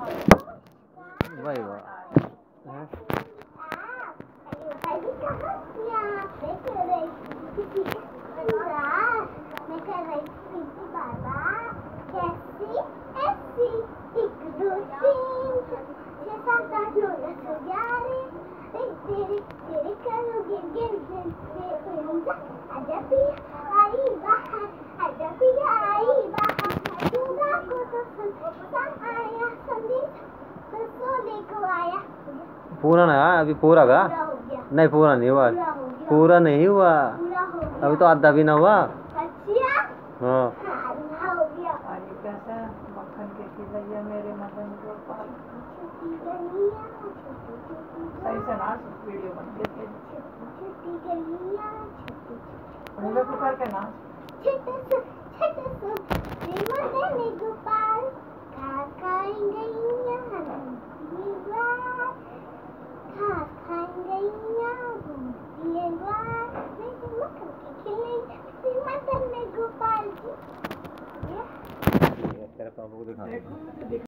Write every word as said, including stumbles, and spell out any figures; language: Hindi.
भाई वाह। पूरा ना अभी पूरा का नहीं, पूरा नहीं हुआ, पूरा नहीं हुआ अभी तो आधा भी ना हुआ। हाँ मक्खन के खिलैया मेरे मदन गोपाल सही से ना वीडियो बन के उंगली पकड़ के ना गोपाल घास खाएंगे घास खाएंगे मक्खन के खिलैया मदन गोपाल जी। तेरा पापा को दिखा।